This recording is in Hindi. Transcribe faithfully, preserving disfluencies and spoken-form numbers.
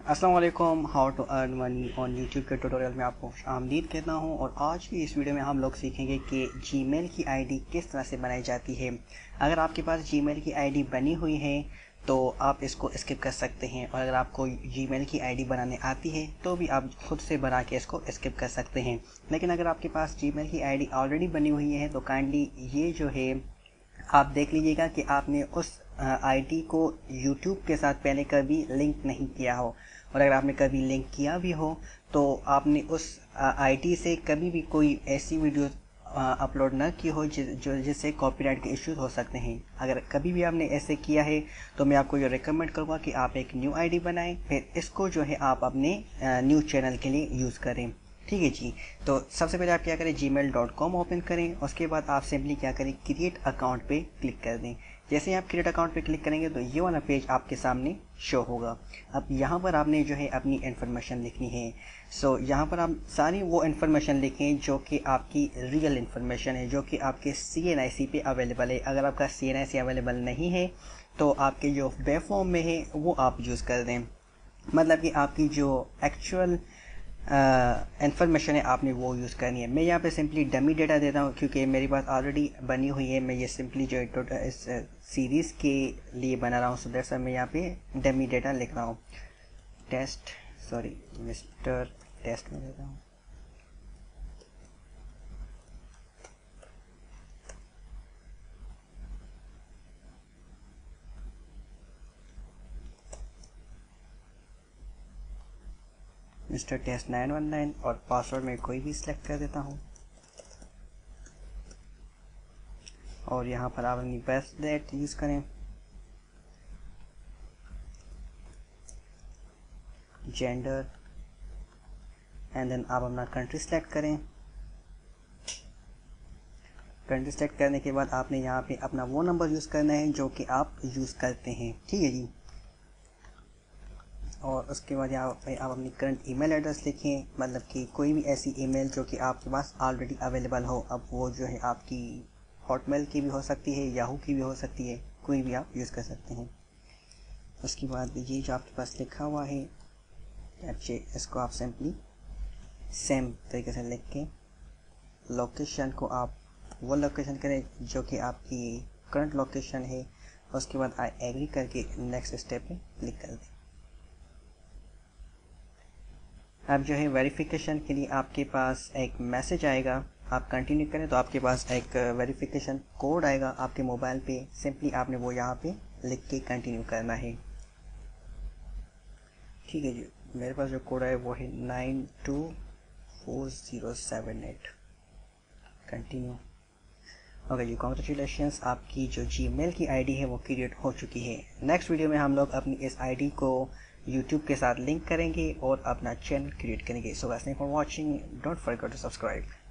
अस्सलाम वालेकुम। How to earn money on YouTube के ट्यूटोरियल में आपको आमदीद कहता हूं। और आज की इस वीडियो में हम लोग सीखेंगे कि जीमेल की आईडी किस तरह से बनाई जाती है। अगर आपके पास जीमेल की आईडी बनी हुई है तो आप इसको स्किप कर सकते हैं, और अगर आपको जीमेल की आईडी बनाने आती है तो भी आप खुद से बना के इसको स्किप कर सकते हैं। लेकिन अगर आपके पास जीमेल की आईडी ऑलरेडी बनी हुई है तो काइंडली ये जो है आप देख लीजिएगा कि आपने उस आईडी को यूट्यूब के साथ पहले कभी लिंक नहीं किया हो, और अगर आपने कभी लिंक किया भी हो तो आपने उस आईडी से कभी भी कोई ऐसी वीडियो अपलोड ना की हो जि, जो जिससे कॉपीराइट के इश्यूज हो सकते हैं। अगर कभी भी आपने ऐसे किया है तो मैं आपको ये रिकमेंड करूँगा कि आप एक न्यू आईडी बनाएं, फिर इसको जो है आप अपने न्यू चैनल के लिए यूज़ करें। ठीक है जी। तो सबसे पहले आप क्या करें, Gmail dot com open करें। उसके बाद आप सिंपली क्या करें, क्रिएट अकाउंट पे क्लिक कर दें। जैसे ही आप क्रिएट अकाउंट पे क्लिक करेंगे तो ये वाला पेज आपके सामने शो होगा। अब यहाँ पर आपने जो है अपनी इन्फॉर्मेशन लिखनी है। सो यहाँ पर आप सारी वो इन्फॉर्मेशन लिखें जो कि आपकी रियल इन्फॉर्मेशन है, जो कि आपके सी एन आई सी पे अवेलेबल है। अगर आपका सी एन आई सी अवेलेबल नहीं है तो आपके जो वेब फॉर्म में है वो आप यूज़ कर दें। मतलब कि आपकी जो एक्चुअल इन्फॉर्मेशन है आपने वो यूज़ करनी है। मैं यहाँ पे सिंपली डमी डेटा देता हूँ क्योंकि मेरी बात ऑलरेडी बनी हुई है। मैं ये सिंपली जो इस सीरीज़ के लिए बना रहा हूँ, सो दैट्स मैं यहाँ पे डमी डेटा लिख रहा हूँ। टेस्ट सॉरी मिस्टर टेस्ट में देता हूँ। Mister test nine one nine, और पासवर्ड में कोई भी सिलेक्ट कर देता हूँ। और यहाँ पर आप अपनी बेस्ट डेट यूज़ करें, जेंडर, एंड देन आप अपना कंट्री सेलेक्ट करें। कंट्री सेलेक्ट करने के बाद आपने यहाँ पे अपना वो नंबर यूज़ करना है जो कि आप यूज़ करते हैं। ठीक है जी। और उसके बाद यहाँ पे आप अपनी करंट ईमेल एड्रेस लिखें, मतलब कि कोई भी ऐसी ईमेल जो कि आपके पास ऑलरेडी अवेलेबल हो। अब वो जो है आपकी हॉटमेल की भी हो सकती है, याहू की भी हो सकती है, कोई भी आप यूज़ कर सकते हैं। उसके बाद ये जो आपके पास लिखा हुआ है अच्छे, इसको आप सिंपली सेम तरीके से लिख के लोकेशन को आप वो लोकेशन करें जो कि आपकी करंट लोकेशन है। उसके बाद आई एग्री करके नेक्स्ट स्टेप पे क्लिक कर दें। अब जो है वेरिफिकेशन के लिए आपके पास एक मैसेज आएगा, आप कंटिन्यू करें तो आपके पास एक वेरिफिकेशन कोड आएगा आपके मोबाइल पे। सिंपली आपने वो यहाँ पे लिख के कंटिन्यू करना है। ठीक है जी। मेरे पास जो कोड है वो है nine two four zero seven eight. Continue. Okay ji, congratulations, आपकी जो जीमेल की आईडी है वो क्रिएट हो चुकी है। नेक्स्ट वीडियो में हम लोग अपनी इस आईडी को यूट्यूब के साथ लिंक करेंगे और अपना चैनल क्रिएट करेंगे। So thanks for watching, don't forget to subscribe.